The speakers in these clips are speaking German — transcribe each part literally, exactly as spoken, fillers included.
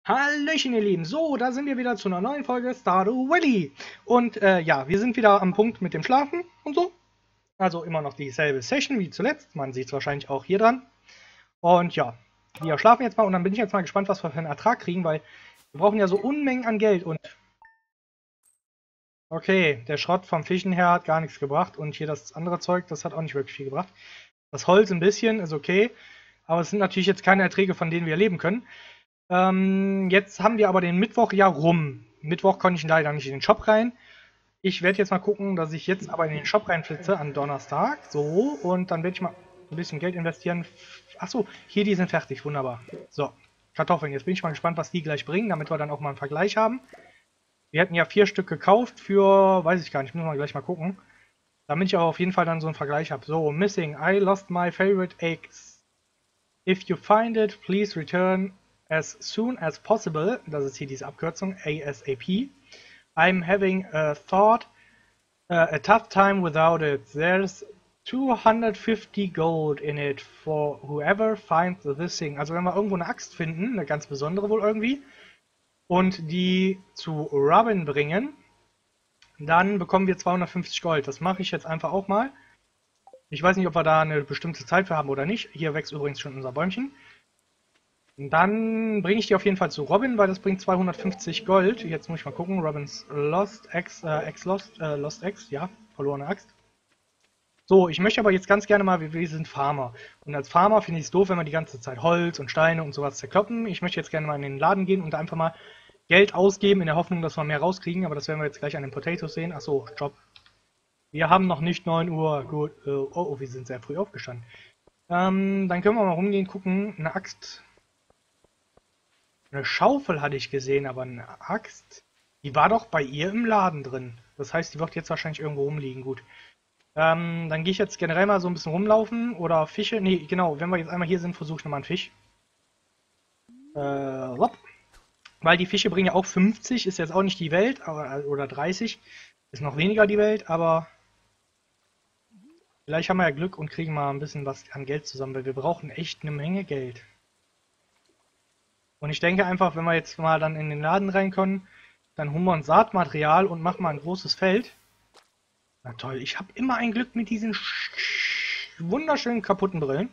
Hallöchen, ihr Lieben. So, da sind wir wieder zu einer neuen Folge Stardew Valley. Und äh, ja, wir sind wieder am Punkt mit dem Schlafen und so. Also immer noch dieselbe Session wie zuletzt. Man sieht es wahrscheinlich auch hier dran. Und ja, wir schlafen jetzt mal und dann bin ich jetzt mal gespannt, was wir für einen Ertrag kriegen, weil wir brauchen ja so Unmengen an Geld. Und okay, der Schrott vom Fischen her hat gar nichts gebracht. Und hier das andere Zeug, das hat auch nicht wirklich viel gebracht. Das Holz ein bisschen, ist okay. Aber es sind natürlich jetzt keine Erträge, von denen wir leben können. Ähm, jetzt haben wir aber den Mittwoch ja rum. Mittwoch konnte ich leider nicht in den Shop rein. Ich werde jetzt mal gucken, dass ich jetzt aber in den Shop reinflitze an Donnerstag. So, und dann werde ich mal ein bisschen Geld investieren. Achso, hier, die sind fertig. Wunderbar. So, Kartoffeln. Jetzt bin ich mal gespannt, was die gleich bringen, damit wir dann auch mal einen Vergleich haben. Wir hätten ja vier Stück gekauft für, weiß ich gar nicht, müssen wir gleich mal gucken. Damit ich auch auf jeden Fall dann so einen Vergleich habe. So, missing. I lost my favorite eggs. If you find it, please return as soon as possible. Das ist hier diese Abkürzung, A S A P. I'm having a thought, uh, a tough time without it. There's two hundred fifty gold in it for whoever finds this thing. Also wenn wir irgendwo eine Axt finden, eine ganz besondere wohl irgendwie, und die zu Robin bringen, dann bekommen wir zweihundertfünfzig Gold. Das mache ich jetzt einfach auch mal. Ich weiß nicht, ob wir da eine bestimmte Zeit für haben oder nicht. Hier wächst übrigens schon unser Bäumchen. Dann bringe ich die auf jeden Fall zu Robin, weil das bringt zweihundertfünfzig Gold. Jetzt muss ich mal gucken. Robins Lost X, äh, X Lost, äh, Lost X, ja, verlorene Axt. So, ich möchte aber jetzt ganz gerne mal, wir, wir sind Farmer. Und als Farmer finde ich es doof, wenn wir die ganze Zeit Holz und Steine und sowas zerkloppen. Ich möchte jetzt gerne mal in den Laden gehen und da einfach mal Geld ausgeben, in der Hoffnung, dass wir mehr rauskriegen. Aber das werden wir jetzt gleich an den Potatoes sehen. Achso, Job. Wir haben noch nicht neun Uhr. Gut, äh, oh, oh, wir sind sehr früh aufgestanden. Ähm, dann können wir mal rumgehen, gucken. Eine Axt. Eine Schaufel hatte ich gesehen, aber eine Axt, die war doch bei ihr im Laden drin. Das heißt, die wird jetzt wahrscheinlich irgendwo rumliegen. Gut. Ähm, dann gehe ich jetzt generell mal so ein bisschen rumlaufen oder Fische. Nee, genau, wenn wir jetzt einmal hier sind, versuche ich nochmal einen Fisch. Äh, hopp. Weil die Fische bringen ja auch fünfzig, ist jetzt auch nicht die Welt, aber, oder dreißig, ist noch weniger die Welt, aber vielleicht haben wir ja Glück und kriegen mal ein bisschen was an Geld zusammen, weil wir brauchen echt eine Menge Geld. Und ich denke einfach, wenn wir jetzt mal dann in den Laden rein können, dann holen wir uns Saatmaterial und machen mal ein großes Feld. Na toll, ich habe immer ein Glück mit diesen wunderschönen kaputten Brillen.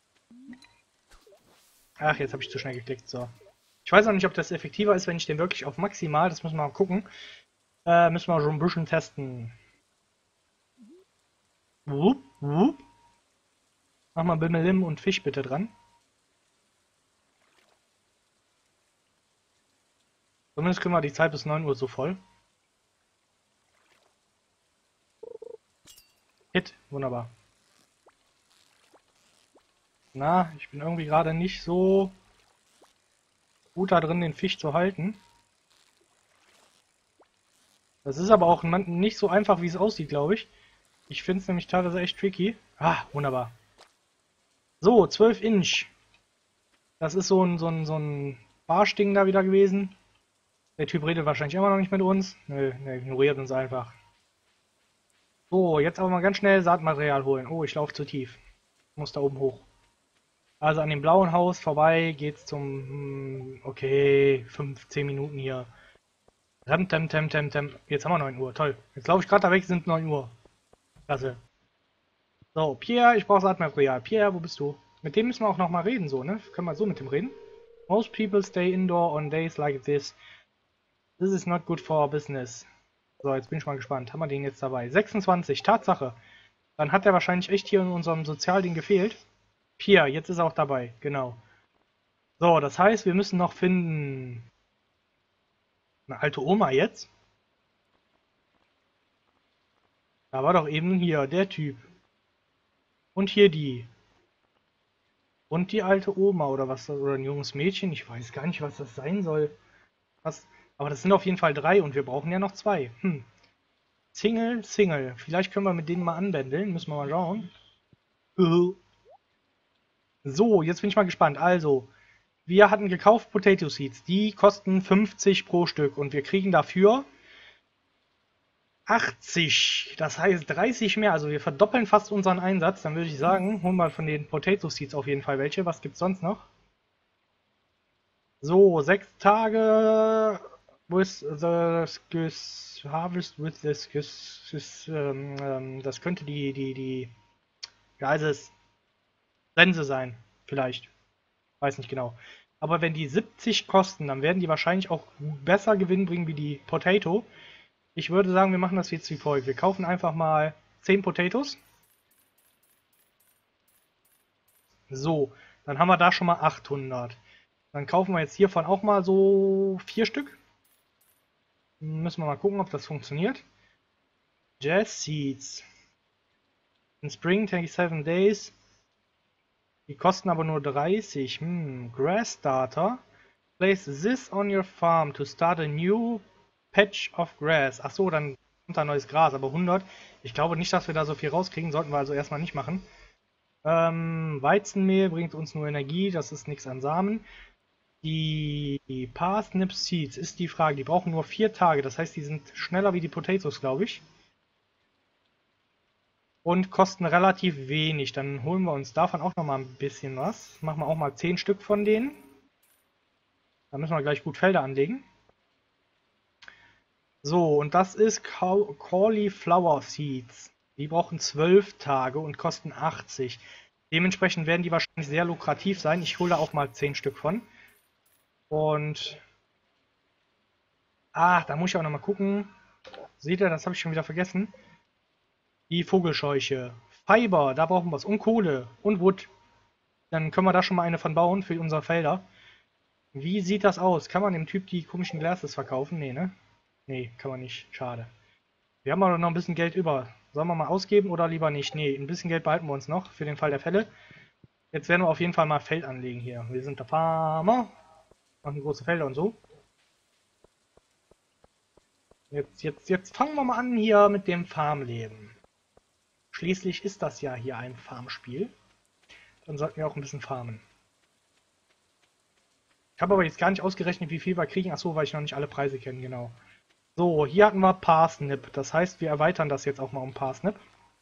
Ach, jetzt habe ich zu schnell geklickt, so. Ich weiß auch nicht, ob das effektiver ist, wenn ich den wirklich auf maximal, das müssen wir mal gucken. Äh, müssen wir schon ein bisschen testen. Wupp, wupp. Mach mal Bimmelim und Fisch bitte dran. Zumindest kriegen wir die Zeit bis neun Uhr so voll. Hit, wunderbar. Na, ich bin irgendwie gerade nicht so gut da drin, den Fisch zu halten. Das ist aber auch nicht so einfach, wie es aussieht, glaube ich. Ich finde es nämlich teilweise echt tricky. Ah, wunderbar. So, zwölf Inch. Das ist so ein, so ein, so ein Barschding da wieder gewesen. Der Typ redet wahrscheinlich immer noch nicht mit uns. Nö, der ignoriert uns einfach. So, jetzt aber mal ganz schnell Saatmaterial holen. Oh, ich laufe zu tief. Ich muss da oben hoch. Also an dem blauen Haus vorbei geht's zum... Okay, fünfzehn Minuten hier. Tem, tem, tem, tem, tem. Jetzt haben wir neun Uhr, toll. Jetzt laufe ich gerade da weg, sind neun Uhr. Klasse. So, Pierre, ich brauche Saatmaterial. Pierre, wo bist du? Mit dem müssen wir auch nochmal reden, so, ne? Können wir so mit dem reden? Most people stay indoor on days like this. This is not good for business. So, jetzt bin ich mal gespannt. Haben wir den jetzt dabei? sechsundzwanzig, Tatsache. Dann hat er wahrscheinlich echt hier in unserem Sozialding gefehlt. Pierre, jetzt ist er auch dabei, genau. So, das heißt, wir müssen noch finden... Eine alte Oma jetzt? Da war doch eben hier der Typ. Und hier die. Und die alte Oma oder was, oder ein junges Mädchen. Ich weiß gar nicht, was das sein soll. Was? Aber das sind auf jeden Fall drei und wir brauchen ja noch zwei. Hm. Single, Single. Vielleicht können wir mit denen mal anbändeln. Müssen wir mal schauen. So, jetzt bin ich mal gespannt. Also, wir hatten gekauft Potato Seeds. Die kosten fünfzig pro Stück und wir kriegen dafür achtzig. Das heißt dreißig mehr. Also wir verdoppeln fast unseren Einsatz. Dann würde ich sagen, holen wir von den Potato Seeds auf jeden Fall welche. Was gibt es sonst noch? So, sechs Tage with the skis, harvest with the skis, ähm, ähm, das könnte die, die, die, ja, heißt es, Sense sein, vielleicht. Weiß nicht genau. Aber wenn die siebzig kosten, dann werden die wahrscheinlich auch besser Gewinn bringen wie die Potato. Ich würde sagen, wir machen das jetzt wie folgt. Wir kaufen einfach mal zehn Potatoes. So, dann haben wir da schon mal achthundert. Dann kaufen wir jetzt hiervon auch mal so vier Stück. Müssen wir mal gucken, ob das funktioniert. Jazz Seeds. In Spring seven days. Die kosten aber nur dreißig. Hm, Grass Starter. Place this on your farm to start a new patch of grass. Achso, dann kommt da neues Gras, aber hundert. Ich glaube nicht, dass wir da so viel rauskriegen. Sollten wir also erstmal nicht machen. Ähm, Weizenmehl bringt uns nur Energie. Das ist nichts an Samen. Die, die Parsnip Seeds ist die Frage. Die brauchen nur vier Tage. Das heißt, die sind schneller wie die Potatoes, glaube ich. Und kosten relativ wenig. Dann holen wir uns davon auch noch mal ein bisschen was. Machen wir auch mal zehn Stück von denen. Da müssen wir gleich gut Felder anlegen. So, und das ist Cauliflower Seeds. Die brauchen zwölf Tage und kosten achtzig. Dementsprechend werden die wahrscheinlich sehr lukrativ sein. Ich hole da auch mal zehn Stück von. Und... Ah, da muss ich auch noch mal gucken. Seht ihr, das habe ich schon wieder vergessen. Die Vogelscheuche. Fiber, da brauchen wir es. Und Kohle und Wood. Dann können wir da schon mal eine von bauen für unsere Felder. Wie sieht das aus? Kann man dem Typ die komischen Glasses verkaufen? Nee, ne? Nee, kann man nicht. Schade. Wir haben aber noch ein bisschen Geld über. Sollen wir mal ausgeben oder lieber nicht? Nee, ein bisschen Geld behalten wir uns noch für den Fall der Fälle. Jetzt werden wir auf jeden Fall mal Feld anlegen hier. Wir sind der Farmer. Machen große Felder und so. Jetzt, jetzt, jetzt fangen wir mal an hier mit dem Farmleben. Schließlich ist das ja hier ein Farmspiel. Dann sollten wir auch ein bisschen farmen. Ich habe aber jetzt gar nicht ausgerechnet, wie viel wir kriegen. Achso, weil ich noch nicht alle Preise kenne, genau. So, hier hatten wir Parsnip. Das heißt, wir erweitern das jetzt auch mal um Parsnip.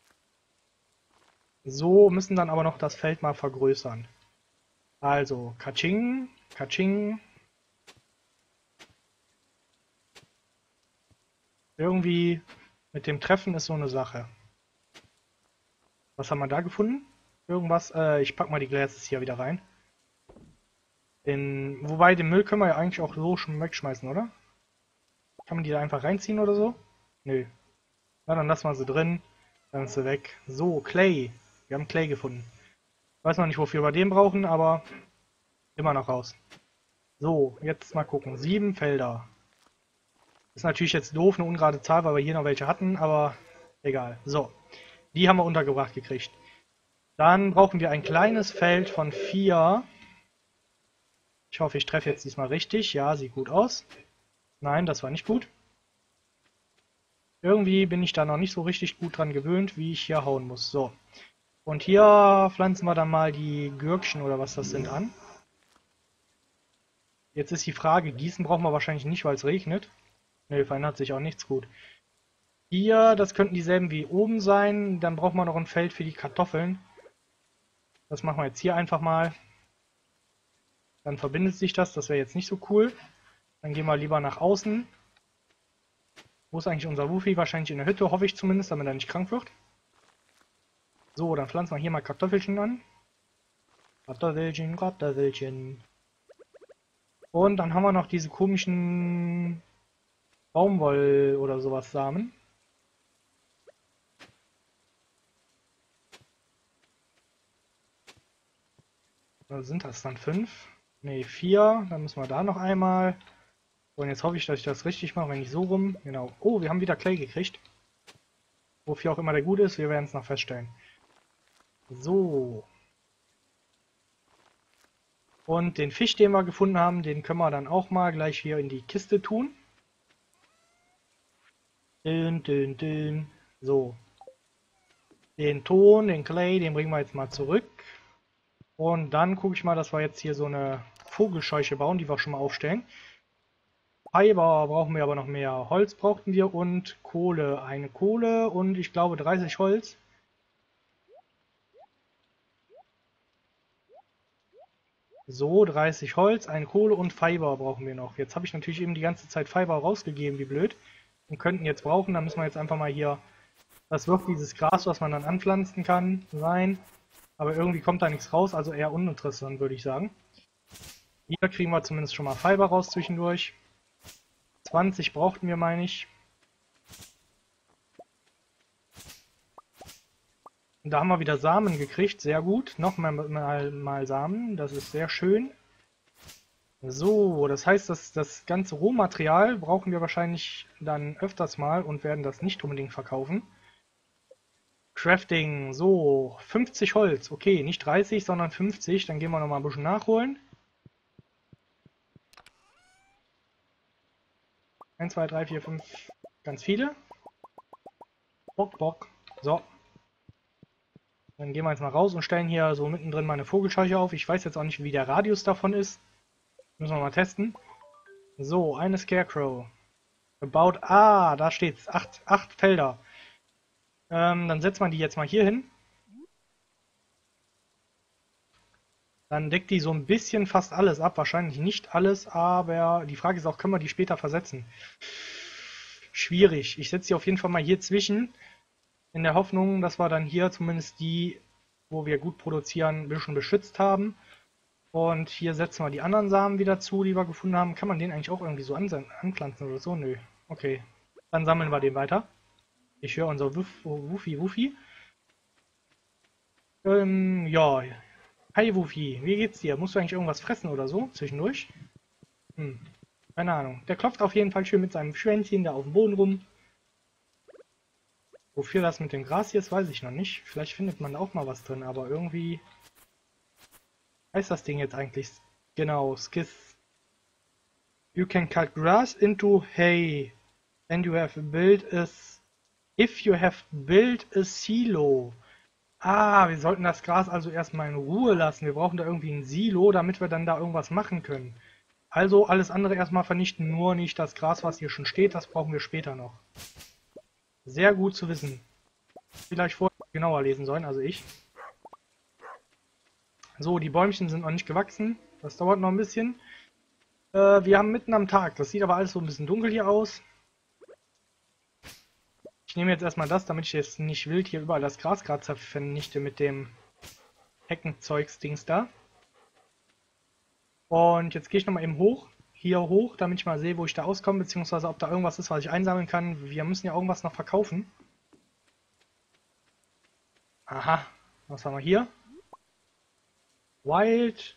So, müssen dann aber noch das Feld mal vergrößern. Also, Kaching, Kaching. Irgendwie mit dem Treffen ist so eine Sache. Was haben wir da gefunden? Irgendwas? Äh, ich pack mal die Glasses hier wieder rein. Den, wobei, den Müll können wir ja eigentlich auch so schon wegschmeißen, oder? Kann man die da einfach reinziehen oder so? Nö. Na, dann lassen wir sie drin. Dann ist sie weg. So, Clay. Wir haben Clay gefunden. Ich weiß noch nicht, wofür wir den brauchen, aber immer noch raus. So, jetzt mal gucken. Sieben Felder. Ist natürlich jetzt doof, eine ungerade Zahl, weil wir hier noch welche hatten, aber egal. So, die haben wir untergebracht gekriegt. Dann brauchen wir ein kleines Feld von vier. Ich hoffe, ich treffe jetzt diesmal richtig. Ja, sieht gut aus. Nein, das war nicht gut. Irgendwie bin ich da noch nicht so richtig gut dran gewöhnt, wie ich hier hauen muss. So. Und hier pflanzen wir dann mal die Gürkchen oder was das sind an. Jetzt ist die Frage, gießen brauchen wir wahrscheinlich nicht, weil es regnet. Ne, verändert sich auch nichts gut. Hier, das könnten dieselben wie oben sein. Dann braucht man noch ein Feld für die Kartoffeln. Das machen wir jetzt hier einfach mal. Dann verbindet sich das, das wäre jetzt nicht so cool. Dann gehen wir lieber nach außen. Wo ist eigentlich unser Wufi? Wahrscheinlich in der Hütte, hoffe ich zumindest, damit er nicht krank wird. So, dann pflanzen wir hier mal Kartoffelchen an. Kartoffelchen, Kartoffelchen. Und dann haben wir noch diese komischen Baumwoll- oder sowas Samen. Oder sind das dann fünf? Ne, vier. Dann müssen wir da noch einmal. Und jetzt hoffe ich, dass ich das richtig mache, wenn ich so rum. Genau. Oh, wir haben wieder Clay gekriegt. Wofür auch immer der gut ist, wir werden es noch feststellen. So. Und den Fisch, den wir gefunden haben, den können wir dann auch mal gleich hier in die Kiste tun. Dün, dün, dün. So. Den Ton, den Clay, den bringen wir jetzt mal zurück. Und dann gucke ich mal, dass wir jetzt hier so eine Vogelscheuche bauen, die wir schon mal aufstellen. Fiber brauchen wir aber noch mehr. Holz brauchten wir und Kohle. Eine Kohle und ich glaube dreißig Holz. So, dreißig Holz, ein Kohle und Fiber brauchen wir noch. Jetzt habe ich natürlich eben die ganze Zeit Fiber rausgegeben, wie blöd. Und könnten jetzt brauchen, da müssen wir jetzt einfach mal hier... Das wird dieses Gras, was man dann anpflanzen kann, sein. Aber irgendwie kommt da nichts raus, also eher uninteressant, würde ich sagen. Hier kriegen wir zumindest schon mal Fiber raus zwischendurch. zwanzig brauchten wir, meine ich. Und da haben wir wieder Samen gekriegt, sehr gut. Nochmal mal, mal Samen, das ist sehr schön. So, das heißt, dass das ganze Rohmaterial brauchen wir wahrscheinlich dann öfters mal und werden das nicht unbedingt verkaufen. Crafting, so, fünfzig Holz, okay, nicht dreißig, sondern fünfzig, dann gehen wir nochmal ein bisschen nachholen. eins, zwei, drei, vier, fünf, ganz viele. Bock, Bock, so. Dann gehen wir jetzt mal raus und stellen hier so mittendrin meine Vogelscheuche auf. Ich weiß jetzt auch nicht, wie der Radius davon ist. Müssen wir mal testen. So, eine Scarecrow. About, ah, da steht's, acht, acht Felder. Ähm, dann setzt man die jetzt mal hier hin. Dann deckt die so ein bisschen fast alles ab. Wahrscheinlich nicht alles, aber die Frage ist auch, können wir die später versetzen? Schwierig. Ich setze sie auf jeden Fall mal hier zwischen. In der Hoffnung, dass wir dann hier zumindest die, wo wir gut produzieren, ein bisschen beschützt haben. Und hier setzen wir die anderen Samen wieder zu, die wir gefunden haben. Kann man den eigentlich auch irgendwie so anpflanzen oder so? Nö. Okay. Dann sammeln wir den weiter. Ich höre unser Wuffi Wuffi. Ähm, ja. Hi Wuffi, wie geht's dir? Musst du eigentlich irgendwas fressen oder so zwischendurch? Hm, keine Ahnung. Der klopft auf jeden Fall schön mit seinem Schwänzchen da auf dem Boden rum. Wofür das mit dem Gras hier ist, weiß ich noch nicht. Vielleicht findet man da auch mal was drin, aber irgendwie heißt das Ding jetzt eigentlich genau Skiss. You can cut grass into hay and you have built a if you have built a silo. Ah, wir sollten das Gras also erstmal in Ruhe lassen. Wir brauchen da irgendwie ein Silo, damit wir dann da irgendwas machen können. Also alles andere erstmal vernichten, nur nicht das Gras, was hier schon steht. Das brauchen wir später noch. Sehr gut zu wissen. Vielleicht vorher genauer lesen sollen, also ich. So, die Bäumchen sind noch nicht gewachsen. Das dauert noch ein bisschen. Äh, wir haben mitten am Tag. Das sieht aber alles so ein bisschen dunkel hier aus. Ich nehme jetzt erstmal das, damit ich jetzt nicht wild hier überall das Gras gerade vernichte mit dem Heckenzeugs-Dings da. Und jetzt gehe ich nochmal eben hoch, hier hoch, damit ich mal sehe, wo ich da auskomme, beziehungsweise ob da irgendwas ist, was ich einsammeln kann. Wir müssen ja irgendwas noch verkaufen. Aha, was haben wir hier? Wild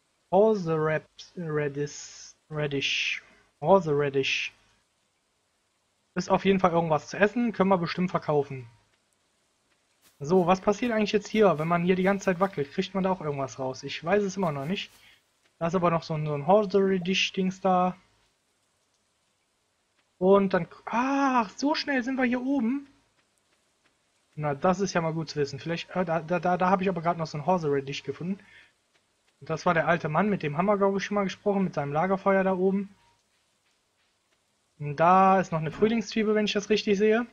Horseradish. Radish. Horseradish. Ist auf jeden Fall irgendwas zu essen, können wir bestimmt verkaufen. So, was passiert eigentlich jetzt hier, wenn man hier die ganze Zeit wackelt? Kriegt man da auch irgendwas raus? Ich weiß es immer noch nicht. Da ist aber noch so ein, so ein Horseradish-Dings da. Und dann... Ach, so schnell sind wir hier oben. Na, das ist ja mal gut zu wissen. Vielleicht... Äh, da da, da, da habe ich aber gerade noch so ein Horseradish gefunden. Und das war der alte Mann, mit dem haben wir, glaube ich, schon mal gesprochen, mit seinem Lagerfeuer da oben. Und da ist noch eine Frühlingszwiebel, wenn ich das richtig sehe.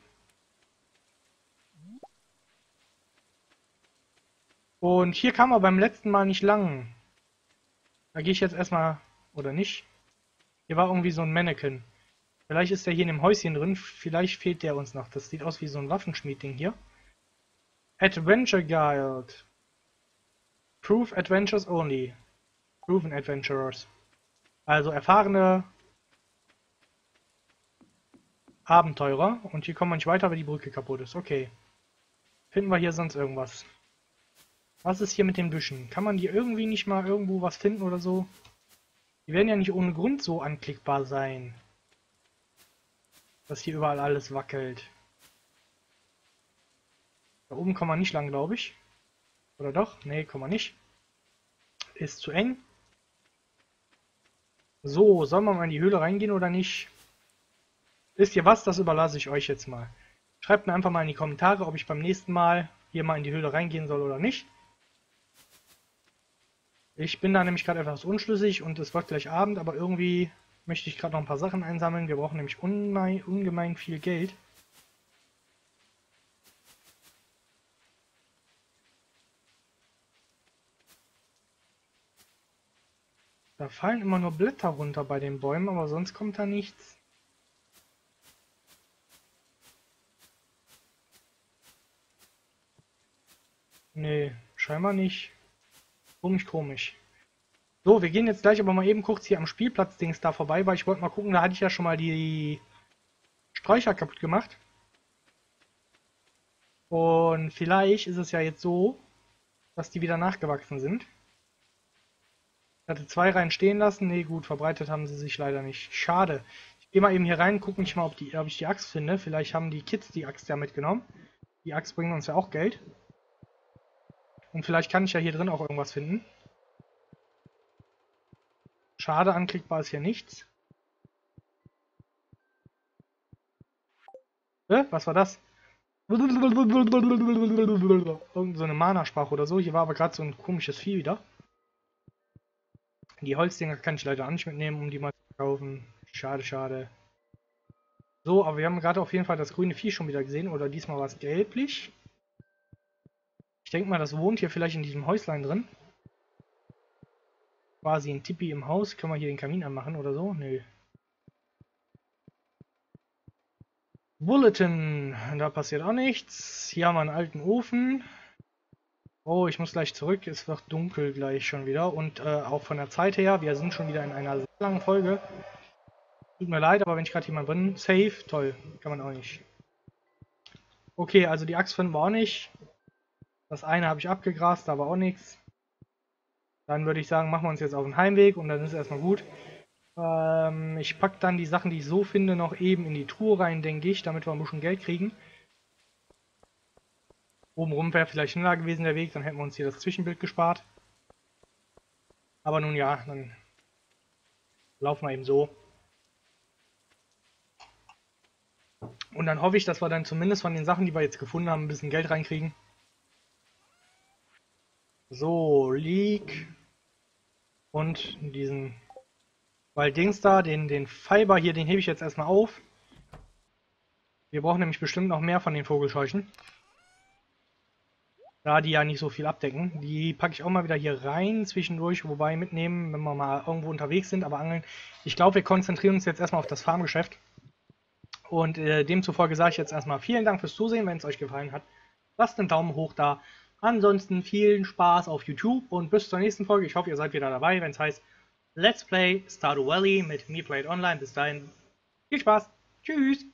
Und hier kam er beim letzten Mal nicht lang. Da gehe ich jetzt erstmal... Oder nicht? Hier war irgendwie so ein Mannequin. Vielleicht ist der hier in dem Häuschen drin. Vielleicht fehlt der uns noch. Das sieht aus wie so ein Waffenschmied-Ding hier. Adventure Guide. Prove Adventures only. Proven Adventurers. Also erfahrene Abenteurer. Und hier kommen wir nicht weiter, weil die Brücke kaputt ist. Okay. Finden wir hier sonst irgendwas? Was ist hier mit den Büschen? Kann man die irgendwie nicht mal irgendwo was finden oder so? Die werden ja nicht ohne Grund so anklickbar sein. Dass hier überall alles wackelt. Da oben kommen wir nicht lang, glaube ich. Oder doch? Nee, kommen wir nicht. Ist zu eng. So, sollen wir mal in die Höhle reingehen oder nicht? Wisst ihr was? Das überlasse ich euch jetzt mal. Schreibt mir einfach mal in die Kommentare, ob ich beim nächsten Mal hier mal in die Höhle reingehen soll oder nicht. Ich bin da nämlich gerade etwas unschlüssig und es wird gleich Abend, aber irgendwie möchte ich gerade noch ein paar Sachen einsammeln. Wir brauchen nämlich ungemein, ungemein viel Geld. Da fallen immer nur Blätter runter bei den Bäumen, aber sonst kommt da nichts. Nee, scheinbar nicht. Komisch, komisch. So, wir gehen jetzt gleich aber mal eben kurz hier am Spielplatz-Dings da vorbei, weil ich wollte mal gucken, da hatte ich ja schon mal die Sträucher kaputt gemacht. Und vielleicht ist es ja jetzt so, dass die wieder nachgewachsen sind. Ich hatte zwei Reihen stehen lassen. Nee, gut, verbreitet haben sie sich leider nicht. Schade. Ich gehe mal eben hier rein, gucke mich mal, ob, die, ob ich die Axt finde. Vielleicht haben die Kids die Axt ja mitgenommen. Die Axt bringt uns ja auch Geld. Und vielleicht kann ich ja hier drin auch irgendwas finden. Schade, anklickbar ist hier nichts. Äh, was war das? Irgend so eine Mana-Sprache oder so. Hier war aber gerade so ein komisches Vieh wieder. Die Holzdinger kann ich leider auch nicht mitnehmen, um die mal zu verkaufen. Schade, schade. So, aber wir haben gerade auf jeden Fall das grüne Vieh schon wieder gesehen. Oder diesmal war es gelblich. Ich denke mal, das wohnt hier vielleicht in diesem Häuslein drin. Quasi ein Tipi im Haus. Können wir hier den Kamin anmachen oder so? Nö. Bulletin. Da passiert auch nichts. Hier haben wir einen alten Ofen. Oh, ich muss gleich zurück. Es wird dunkel gleich schon wieder. Und äh, auch von der Zeit her, wir sind schon wieder in einer sehr langen Folge. Tut mir leid, aber wenn ich gerade jemand bin, safe, toll. Kann man auch nicht. Okay, also die Axt finden wir auch nicht. Das eine habe ich abgegrast, da war auch nichts. Dann würde ich sagen, machen wir uns jetzt auf den Heimweg und dann ist es erstmal gut. Ähm, ich packe dann die Sachen, die ich so finde, noch eben in die Truhe rein, denke ich, damit wir ein bisschen Geld kriegen. Obenrum wäre vielleicht schneller gewesen der Weg, dann hätten wir uns hier das Zwischenbild gespart. Aber nun ja, dann laufen wir eben so. Und dann hoffe ich, dass wir dann zumindest von den Sachen, die wir jetzt gefunden haben, ein bisschen Geld reinkriegen. So, Leak. Und diesen Weil Dings da, den, den Fiber hier, den hebe ich jetzt erstmal auf. Wir brauchen nämlich bestimmt noch mehr von den Vogelscheuchen. Da die ja nicht so viel abdecken. Die packe ich auch mal wieder hier rein zwischendurch, wobei mitnehmen, wenn wir mal irgendwo unterwegs sind, aber angeln. Ich glaube, wir konzentrieren uns jetzt erstmal auf das Farmgeschäft. Und äh, demzufolge sage ich jetzt erstmal vielen Dank fürs Zusehen. Wenn es euch gefallen hat, lasst einen Daumen hoch da. Ansonsten vielen Spaß auf YouTube und bis zur nächsten Folge. Ich hoffe, ihr seid wieder dabei, wenn es heißt Let's Play Stardew Valley mit MePlayItOnline. Bis dahin, viel Spaß. Tschüss.